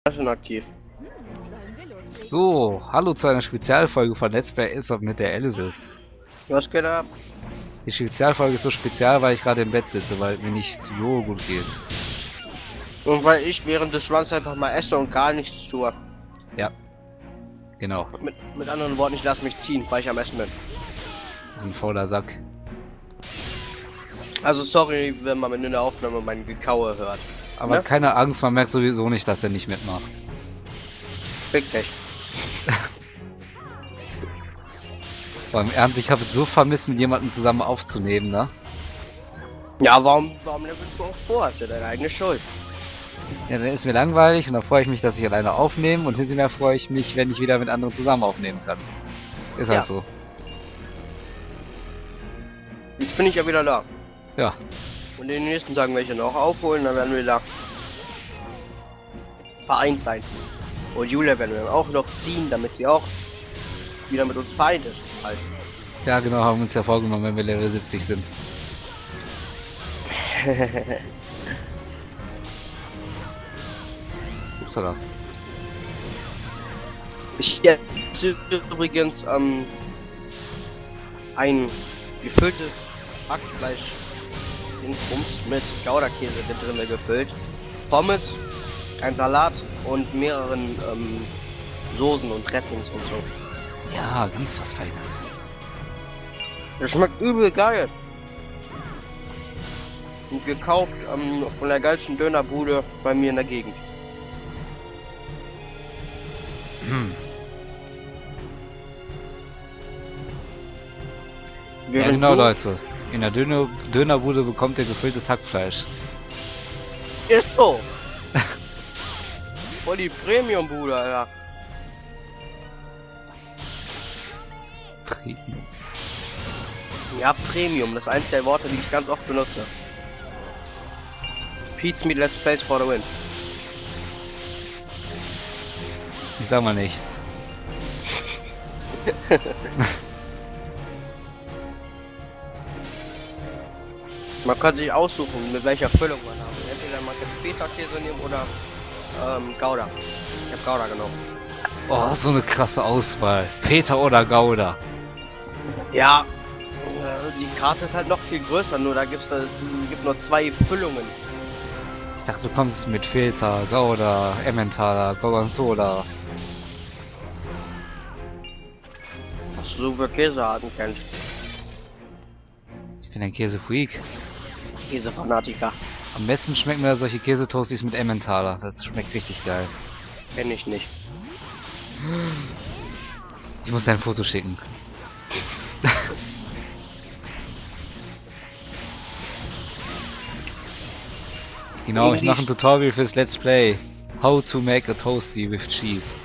Schon aktiv. So, hallo zu einer Spezialfolge von Let's Play Ace mit der Elysis. Was geht ab? Die Spezialfolge ist so spezial, weil ich gerade im Bett sitze, weil es mir nicht so gut geht. Und weil ich während des Runs einfach mal esse und gar nichts tue. Ja, genau. Mit anderen Worten, ich lasse mich ziehen, weil ich am Essen bin. Das ist ein fauler Sack. Also sorry, wenn man in der Aufnahme mein Gekaue hört. Aber ne? keine Angst, man merkt sowieso nicht, dass er nicht mitmacht. Fick dich. Beim Ernst, ich habe es so vermisst, mit jemandem zusammen aufzunehmen, ne? Ja, warum levelst du auch vor? Ist ja deine eigene Schuld. Ja, dann ist mir langweilig und dann freue ich mich, dass ich alleine aufnehme und hinterher freue ich mich, wenn ich wieder mit anderen zusammen aufnehmen kann. Ist halt so. Jetzt bin ich ja wieder da. Ja. Und in den nächsten Tagen werde ich ihn auch aufholen, dann werden wir da vereint sein. Und Julia werden wir dann auch noch ziehen, damit sie auch wieder mit uns vereint ist. Halt. Ja, genau, haben wir uns ja vorgenommen, wenn wir Level 70 sind. Upsala. Ich esse übrigens ein gefülltes Hackfleisch mit Gouda-Käse drin gefüllt, Pommes, ein Salat und mehreren Soßen und Dressings und so. Ja, ganz was Feines. Das schmeckt übel geil. Und gekauft von der geilsten Dönerbude bei mir in der Gegend. Ja, genau, Leute. In der Dönerbude bekommt ihr gefülltes Hackfleisch. Ist so. Voll die Premium-Bude, Alter. Premium. Ja, Premium. Das ist eins der Worte, die ich ganz oft benutze. Pete's Meat Let's Plays for the win. Ich sag mal nichts. Man kann sich aussuchen, mit welcher Füllung man haben. Entweder man kann Feta-Käse nehmen oder Gouda. Ich habe Gouda genommen. Oh, so eine krasse Auswahl. Feta oder Gouda. Ja, die Karte ist halt noch viel größer, nur da es gibt nur 2 Füllungen. Ich dachte, du kommst mit Feta, Gouda, Emmentaler, Gorgonzola. Was du so für Käsearten kennst. Ich bin ein Käsefreak. Käsefanatiker. Am besten schmecken mir solche Käsetoasties mit Emmentaler. Das schmeckt richtig geil. Kenn ich nicht. Ich muss dir ein Foto schicken. Genau, ich mache ein Tutorial fürs Let's Play. How to make a toasty with cheese.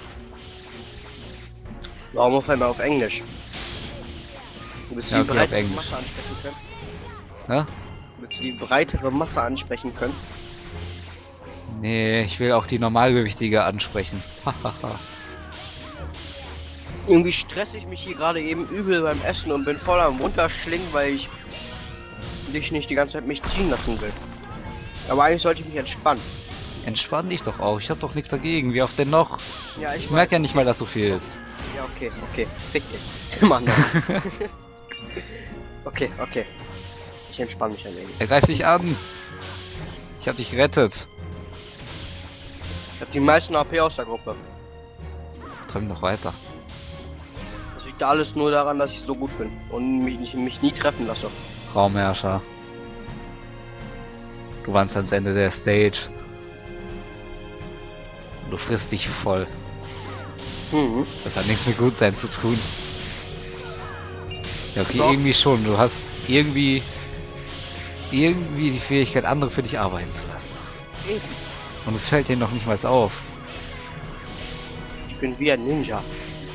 Warum auf einmal auf Englisch? Willst du Ja, die okay, breitere auf Englisch. Masse ansprechen können? Ja? Willst du die breitere Masse ansprechen können? Nee, ich will auch die Normalgewichtige ansprechen. Hahaha. Irgendwie stresse ich mich hier gerade eben übel beim Essen und bin voll am Runterschlingen, weil ich dich nicht die ganze Zeit mich ziehen lassen will. Aber eigentlich sollte ich mich entspannen. Entspann dich doch auch, ich hab doch nichts dagegen. Wie oft denn noch? Ja, Ich merke ja nicht mal, dass so viel ist. Ja, okay. Fick dich. Mann. Okay. Ich entspanne mich ein wenig. Er greift dich an. Ich hab dich gerettet. Ich habe die meisten AP aus der Gruppe. Träum noch weiter. Das liegt alles nur daran, dass ich so gut bin und mich nie treffen lasse. Raumherrscher. Du warst ans Ende der Stage. Du frisst dich voll. Das hat nichts mit Gutsein zu tun. Ja, okay, Doch. irgendwie schon. Du hast irgendwie die Fähigkeit, andere für dich arbeiten zu lassen. Eben. Und es fällt dir noch nicht mal auf. Ich bin wie ein Ninja.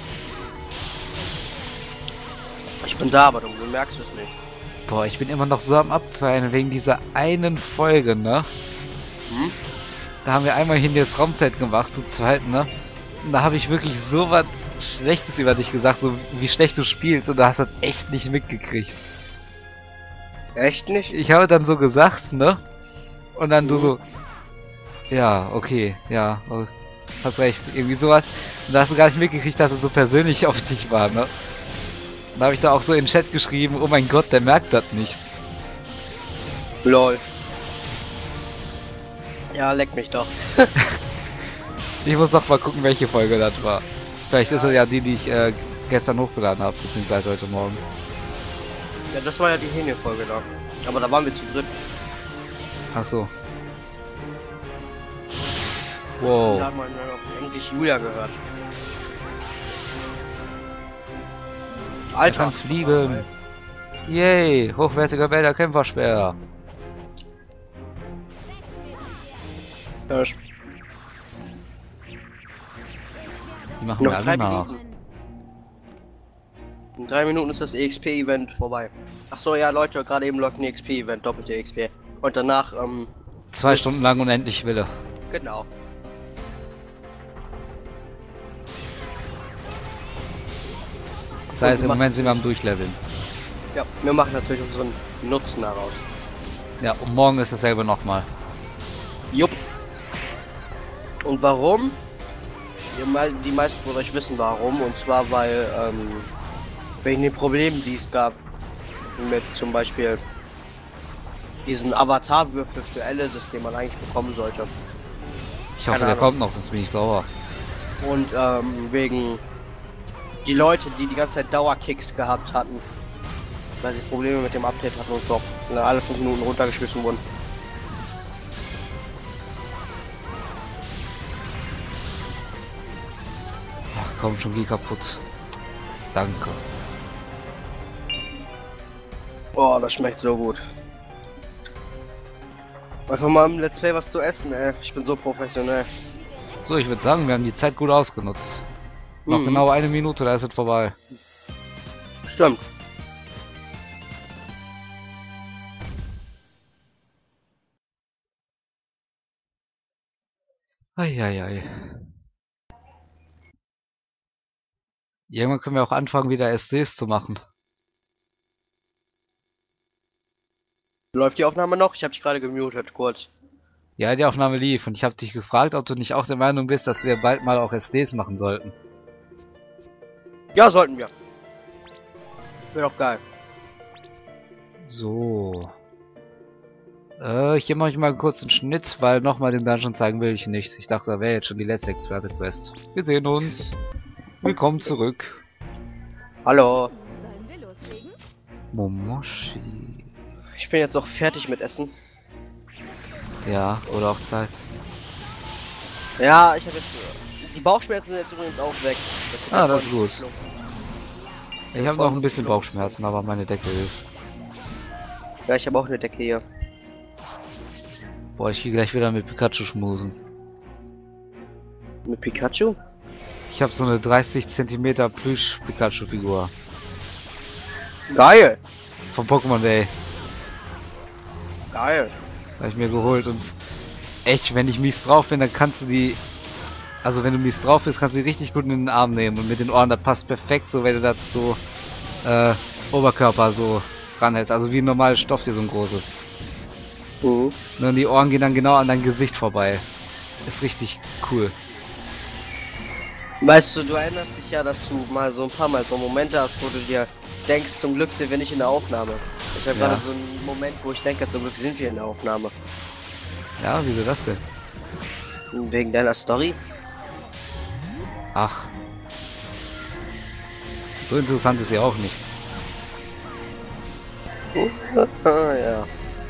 Ich bin da, aber du merkst es nicht. Boah, ich bin immer noch so am Abfallen wegen dieser einen Folge, ne? Da haben wir einmal hin das Raumzeit gemacht, zu zweit, ne? Und da habe ich wirklich so was Schlechtes über dich gesagt, so wie schlecht du spielst, und du hast das echt nicht mitgekriegt. Echt nicht? Ich habe dann so gesagt, ne? Und dann du so, ja, okay, ja, Hast recht, irgendwie sowas. Und da hast du gar nicht mitgekriegt, dass es so persönlich auf dich war, ne? Da habe ich da auch so in den Chat geschrieben, oh mein Gott, der merkt das nicht. Lol. Ja, leck mich doch. Ich muss noch mal gucken, welche Folge das war. Vielleicht ist es ja die, die ich gestern hochgeladen habe, beziehungsweise heute Morgen. Ja, das war ja die Hähne-Folge da. Aber da waren wir zu dritt. Ach so. Wow. Da hat man ja noch endlich Julia gehört. Alter. Kann fliegen. Yay, hochwertiger Wälder Kämpferspeer. Ja, Die machen noch wir alle 3 nach. Minuten. In 3 Minuten ist das EXP-Event vorbei. Ach so, ja Leute, gerade eben läuft ein EXP-Event, doppelte XP. Und danach, 2 Stunden lang unendlich Wille. Genau. Das heißt, im Moment sind wir am Durchleveln. Ja, wir machen natürlich unseren Nutzen daraus. Ja, und morgen ist dasselbe nochmal. Jupp. Und warum? Die meisten von euch wissen warum. Und zwar, weil, wegen den Problemen, die es gab. Mit zum Beispiel diesen Avatarwürfel für Alice, den man eigentlich bekommen sollte. Ich hoffe, der kommt noch, sonst bin ich sauer. Und wegen die Leute, die ganze Zeit Dauerkicks gehabt hatten, weil sie Probleme mit dem Update hatten und so, und alle 5 Minuten runtergeschmissen wurden. Ach komm, schon geh kaputt. Danke. Oh, das schmeckt so gut. Einfach mal im Let's Play was zu essen, ey. Ich bin so professionell. So, ich würde sagen, wir haben die Zeit gut ausgenutzt. Noch genau 1 Minute, da ist es vorbei. Stimmt. Eieiei. Irgendwann können wir auch anfangen, wieder SDs zu machen. Läuft die Aufnahme noch? Ich habe dich gerade gemutet, kurz. Ja, die Aufnahme lief und ich habe dich gefragt, ob du nicht auch der Meinung bist, dass wir bald mal auch SDs machen sollten. Ja, sollten wir. Wäre doch geil. So. Hier mache ich mal kurz einen Schnitt, weil nochmal den Dungeon zeigen will ich nicht. Ich dachte, da wäre jetzt schon die letzte Experte-Quest. Wir sehen uns. Willkommen zurück. Hallo. Sollen wir loslegen? Momoshi. Ich bin jetzt auch fertig mit Essen. Ja, oder auch Zeit. Ja, ich habe jetzt... die Bauchschmerzen sind jetzt übrigens auch weg. Das ist gut. Ich habe noch ein bisschen Bauchschmerzen, aber meine Decke hilft. Ja, ich habe auch eine Decke hier. Boah, ich gehe gleich wieder mit Pikachu schmusen. Mit Pikachu? Ich habe so eine 30 cm Plüsch Pikachu Figur. Geil! Vom Pokémon Day. Geil! Habe ich mir geholt und echt, wenn ich mies drauf bin, dann kannst du die... Also wenn du mies drauf bist, kannst du die richtig gut in den Arm nehmen und mit den Ohren, das passt perfekt so, wenn du das so Oberkörper so ranhältst. Also wie ein normales Stofftier, so ein großes. Und die Ohren gehen dann genau an dein Gesicht vorbei. Ist richtig cool. Weißt du, du erinnerst dich ja, dass du mal so ein paar Mal so Momente hast, wo du dir denkst, zum Glück sind wir nicht in der Aufnahme. Ich habe gerade so einen Moment, wo ich denke, zum Glück sind wir in der Aufnahme. Ja, wieso das denn? Wegen deiner Story? Ach. So interessant ist sie auch nicht. Ja.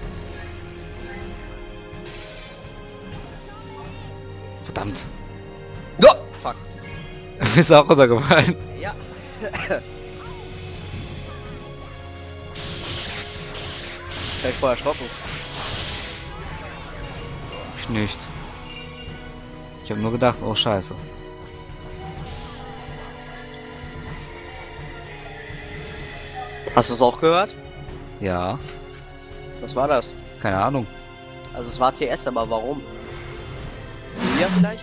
Verdammt. Oh, fuck. Bist du auch runtergefallen? Ja. Ich bin voll erschrocken. Ich nicht. Ich habe nur gedacht, oh scheiße. Hast du es auch gehört? Ja, Was war das? keine Ahnung. Also es war TS, aber warum? Julia vielleicht?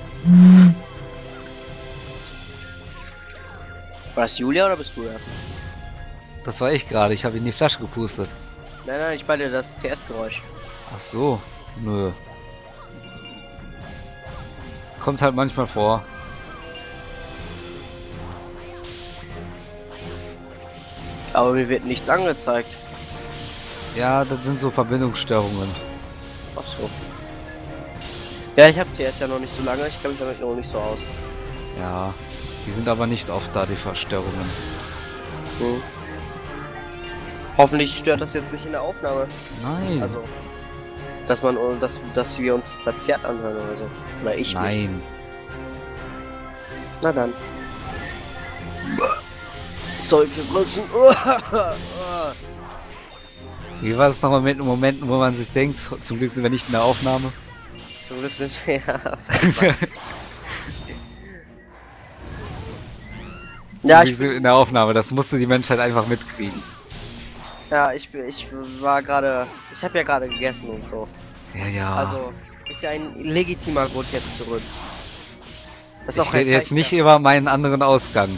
War das Julia oder bist du das? Das war ich gerade, ich habe in die Flasche gepustet. Nein, nein, ich meine das TS-Geräusch. Ach so, nö. Kommt halt manchmal vor. Aber mir wird nichts angezeigt. Ja, das sind so Verbindungsstörungen. Ach so. Ja, ich habe TS ja noch nicht so lange, ich kenne mich damit noch nicht so aus. Ja, die sind aber nicht oft da, die Verstörungen. Hm. Hoffentlich stört das jetzt nicht in der Aufnahme. Nein. Also, dass wir uns verzerrt anhören oder so. Oder ich. Nein. Nicht. Na dann. Sorry fürs Rülpsen. Wie war es nochmal mit den Momenten, wo man sich denkt, zum Glück sind wir nicht in der Aufnahme? Zum Glück sind wir ja. Ja, ich bin in der Aufnahme, das musste die Menschheit einfach mitkriegen. Ja, ich war gerade. Ich habe ja gerade gegessen und so. Ja, ja. Also, ist ja ein legitimer Grund jetzt zurück. Das ist Ich auch kein rede jetzt Zeichen nicht mehr. über meinen anderen Ausgang.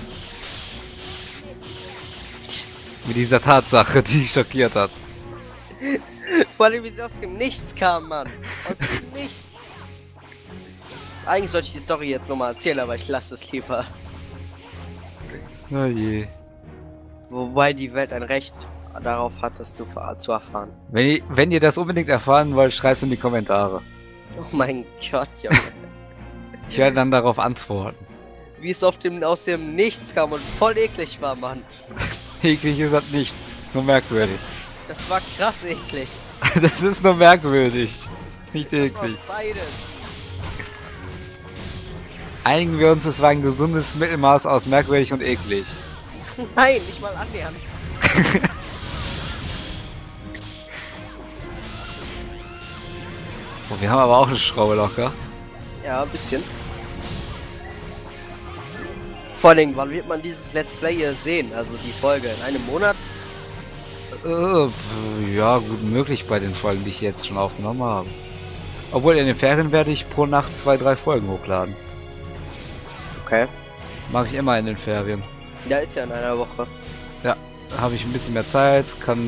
Mit dieser Tatsache, die schockiert hat. Vor allem, wie sie aus dem Nichts kam, Mann. Aus dem Nichts. Eigentlich sollte ich die Story jetzt nochmal erzählen, aber ich lasse es lieber. Oh je. Wobei die Welt ein Recht darauf hat, das zu erfahren. Wenn ihr das unbedingt erfahren wollt, schreibt es in die Kommentare. Oh mein Gott, Junge. Ich werde dann darauf antworten. Wie es aus dem Nichts kam und voll eklig war, Mann. Eklig ist das nicht, nur merkwürdig. Das war krass eklig. Das ist nur merkwürdig, nicht Das war eklig. beides. Einigen wir uns, es war ein gesundes Mittelmaß aus merkwürdig und eklig. Nein, nicht mal annähernd. Oh, wir haben aber auch eine Schraube locker. Ja, ein bisschen. Vor allem, wann wird man dieses Let's Play hier sehen? Also die Folge in einem Monat? Ja, gut möglich bei den Folgen, die ich jetzt schon aufgenommen habe. Obwohl in den Ferien werde ich pro Nacht 2-3 Folgen hochladen. Okay. Mache ich immer in den Ferien. Ja, ist ja in einer Woche. Ja, habe ich ein bisschen mehr Zeit, kann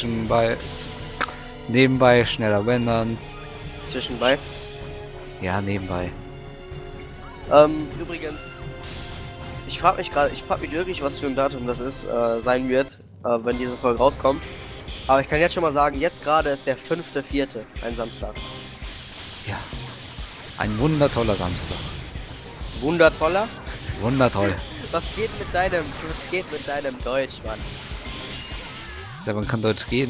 nebenbei schneller wandern. Zwischenbei. Ja, nebenbei. Übrigens, ich frage mich wirklich, was für ein Datum das ist, sein wird, wenn diese Folge rauskommt. Aber ich kann jetzt schon mal sagen, jetzt gerade ist der 5.4., ein Samstag. Ja. Ein wundertoller Samstag. Wundertoller? Wundertoll. Was geht mit deinem Deutsch, Mann? Ja, man kann Deutsch gehen.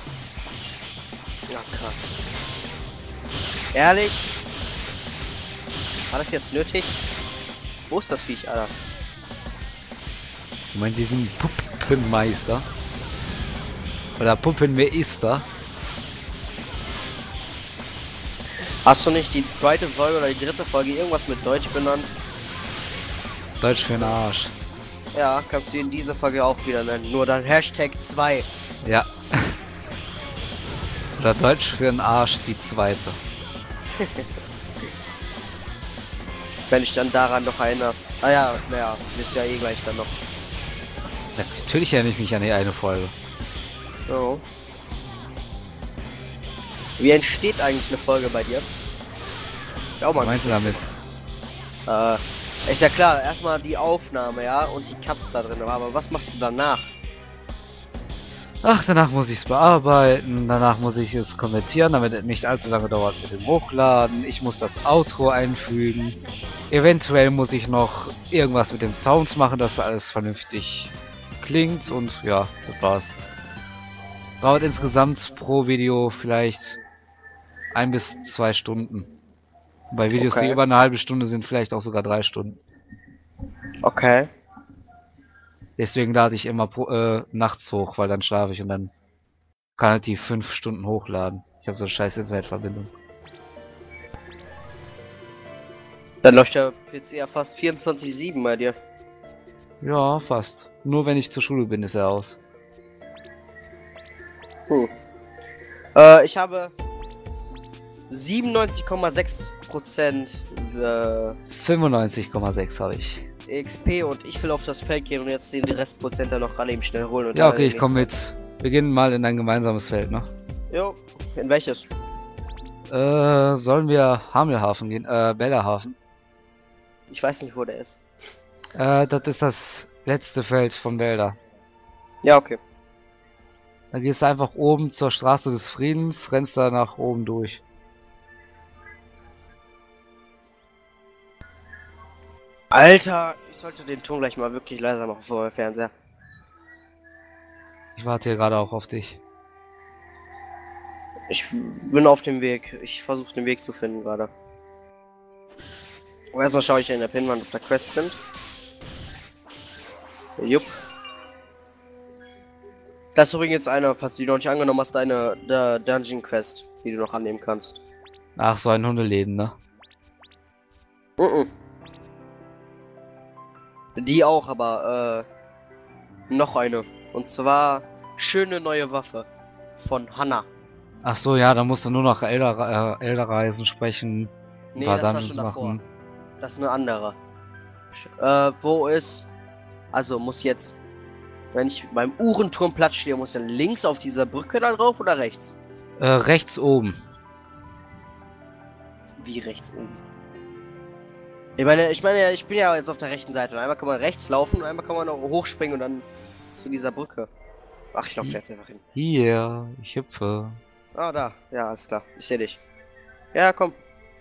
Ja, krass. Ehrlich? War das jetzt nötig? Wo ist das Viech, Alter? Du meinst diesen Puppenmeister? Oder Puppenmeister? Hast du nicht die zweite Folge oder die dritte Folge irgendwas mit Deutsch benannt? Deutsch für den Arsch. Ja, kannst du in dieser Folge auch wieder nennen. Nur dann Hashtag 2. Ja. Oder Deutsch für den Arsch, die zweite. Wenn dich dann daran noch erinnerst. Ah ja, naja, ist ja eh gleich dann noch. Ja, natürlich erinnere ich mich an die eine Folge. Oh. Wie entsteht eigentlich eine Folge bei dir? Ja, Was meinst du damit? Ist ja klar, erstmal die Aufnahme, ja, und die Cuts da drin, aber was machst du danach? Ach, danach muss ich es bearbeiten, danach muss ich es kommentieren, damit es nicht allzu lange dauert mit dem Hochladen. Ich muss das Outro einfügen. Eventuell muss ich noch irgendwas mit den Sounds machen, dass alles vernünftig klingt und ja, das war's. Dauert insgesamt pro Video vielleicht 1 bis 2 Stunden. Bei Videos, die über eine halbe Stunde sind, vielleicht auch sogar 3 Stunden. Okay. Deswegen lade ich immer nachts hoch, weil dann schlafe ich und dann kann halt die 5 Stunden hochladen. Ich habe so eine scheiß Internetverbindung. Dann läuft der PC ja fast 24/7 bei dir. Ja, fast. Nur wenn ich zur Schule bin, ist er aus. Ich habe 97,6% 95,6 habe ich. XP und ich will auf das Feld gehen und jetzt den Restprozent dann noch gerade eben schnell holen. Und Ja, dann okay, ich den komme nächsten. mit. Wir gehen mal in ein gemeinsames Feld, ne? Jo, in welches? Sollen wir Hamelhafen gehen? Bellerhafen. Ich weiß nicht, wo der ist. Das ist das letzte Feld von Wälder. Ja, okay. Da gehst du einfach oben zur Straße des Friedens, rennst da nach oben durch. Alter, ich sollte den Ton gleich mal wirklich leiser machen vor meinem Fernseher. Ich warte hier gerade auch auf dich. Ich bin auf dem Weg. Ich versuche den Weg zu finden gerade. Aber erstmal schaue ich in der Pinwand, ob da Quests sind. Jupp. Das ist übrigens eine, falls du die noch nicht angenommen hast, eine der Dungeon Quest, die du noch annehmen kannst. Ach, so ein Hundeläden, ne? Die auch, aber noch eine. Und zwar schöne neue Waffe von Hanna. Ach so, ja, da musst du nur noch Elderreisen sprechen. Nee, ein paar das war Dungeons schon davor. machen. Das ist eine andere. Wo ist... Also muss jetzt... Wenn ich beim Uhrenturmplatz stehe, muss dann links auf dieser Brücke da drauf oder rechts? Rechts oben. Wie rechts oben? Ich bin ja jetzt auf der rechten Seite. Und einmal kann man rechts laufen und einmal kann man auch hochspringen und dann zu dieser Brücke. Ach, ich laufe jetzt einfach hin. Hier, ich hüpfe. Ah, da. Ja, alles klar. Ich sehe dich. Ja, komm.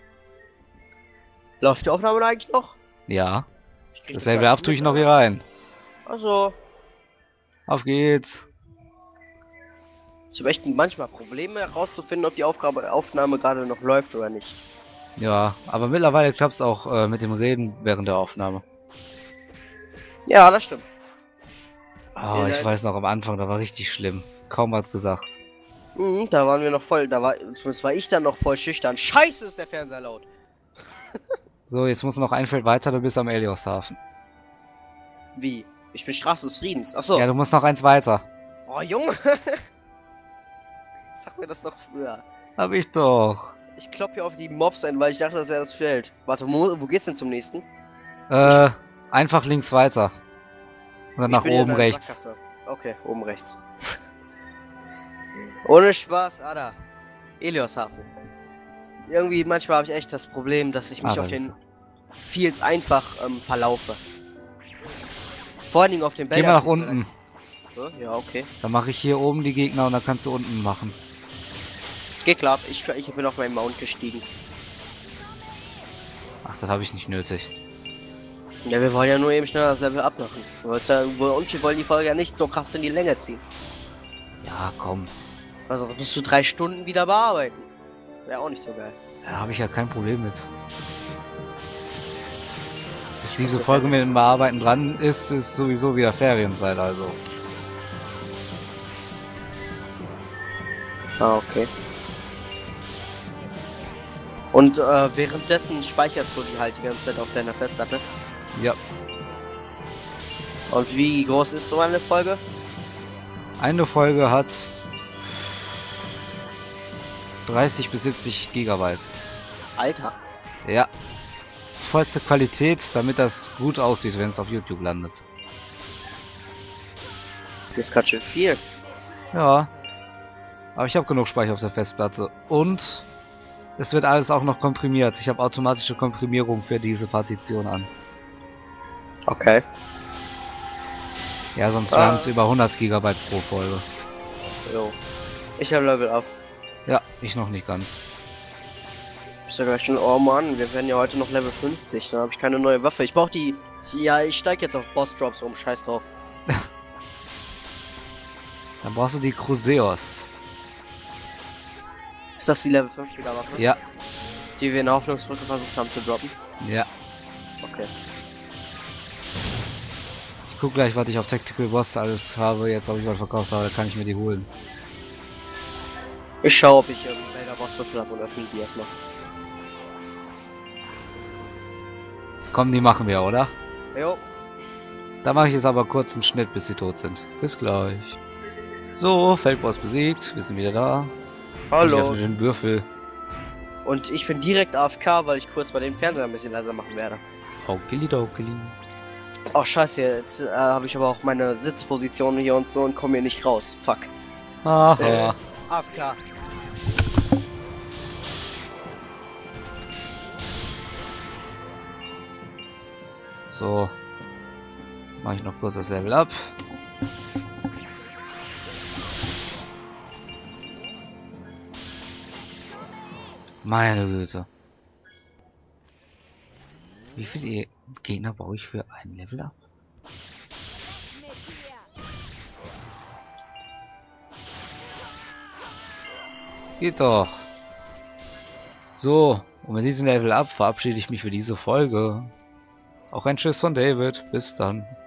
Läuft die Aufnahme eigentlich noch? Ja. Das Dasselbe ab tue ich noch hier rein. Also. Auf geht's. Ich habe echt manchmal Probleme herauszufinden, ob die Aufnahme gerade noch läuft oder nicht. Ja, aber mittlerweile klappt es auch mit dem Reden während der Aufnahme. Ja, das stimmt. Oh, ich weiß noch, am Anfang, da war richtig schlimm. Kaum was gesagt. Da waren wir noch voll, zumindest war ich dann noch voll schüchtern. Scheiße, ist der Fernseher laut. So, jetzt muss noch ein Feld weiter, du bist am Elioshafen. Wie? Ich bin Straße des Friedens. Achso. Ja, du musst noch eins weiter. Oh, Junge. Sag mir das doch früher. Hab ich doch. Ich klopp hier auf die Mobs ein, weil ich dachte, das wäre das Feld. Warte, wo geht's denn zum nächsten? Einfach links weiter. Und dann nach oben rechts. Sackgasse. Okay, oben rechts. Ohne Spaß, Ada. Elioshafen. Irgendwie, manchmal habe ich echt das Problem, dass ich mich auf den Fields einfach verlaufe. Vor allen Dingen auf den Bällen. Geh mal nach unten. Ja, okay. Dann mache ich hier oben die Gegner und dann kannst du unten machen. Geht klar, ich bin auf meinen Mount gestiegen. Ach, das habe ich nicht nötig. Ja, wir wollen ja nur eben schnell das Level abmachen. Und wir wollen die Folge ja nicht so krass in die Länge ziehen. Ja, komm. Also sonst musst du 3 Stunden wieder bearbeiten. Wäre auch nicht so geil. Da habe ich ja kein Problem mit. Bis diese Folge mit dem Bearbeiten dran ist, ist sowieso wieder Ferienzeit, also. Ah, okay. Und währenddessen speicherst du die halt die ganze Zeit auf deiner Festplatte? Ja. Und wie groß ist so eine Folge? Eine Folge hat 30 bis 70 Gigabyte. Alter. Ja. Vollste Qualität, damit das gut aussieht, wenn es auf YouTube landet. Das ist ganz schön viel. Ja. Aber ich habe genug Speicher auf der Festplatte. Und es wird alles auch noch komprimiert. Ich habe automatische Komprimierung für diese Partition an. Okay. Ja, sonst wären es über 100 Gigabyte pro Folge. Jo. Ich habe Level up. Ja, ich noch nicht ganz. Ist ja gleich schon, oh Mann, wir werden ja heute noch Level 50, dann habe ich keine neue Waffe. Ich brauche die... Ja, ich steige jetzt auf Boss Drops um, scheiß drauf. Dann brauchst du die Cruzeos. Ist das die Level 50er Waffe? Ja. Die wir in der Hoffnungsbrücke versucht haben zu droppen? Ja. Okay. Ich guck gleich, was ich auf Tactical Boss alles habe. Jetzt, ob ich was verkauft habe, kann ich mir die holen. Ich schaue, ob ich Mega Bosswürfel habe und öffne die erstmal. Komm, die machen wir, oder? Jo. Da mache ich jetzt aber kurz einen Schnitt, bis sie tot sind. Bis gleich. So, Feldboss besiegt. Wir sind wieder da. Hallo. Ich öffne den Würfel. Und ich bin direkt AFK, weil ich kurz bei dem Fernseher ein bisschen leiser machen werde. Okili-dokili. Oh scheiße, jetzt habe ich aber auch meine Sitzposition hier und so und komme hier nicht raus. Fuck. Aha. AFK. So. Mache ich noch kurz das Level ab. Meine Güte. Wie viele Gegner brauche ich für ein Level ab? Geht doch. So, und mit diesem Level up verabschiede ich mich für diese Folge. Auch ein Tschüss von David. Bis dann.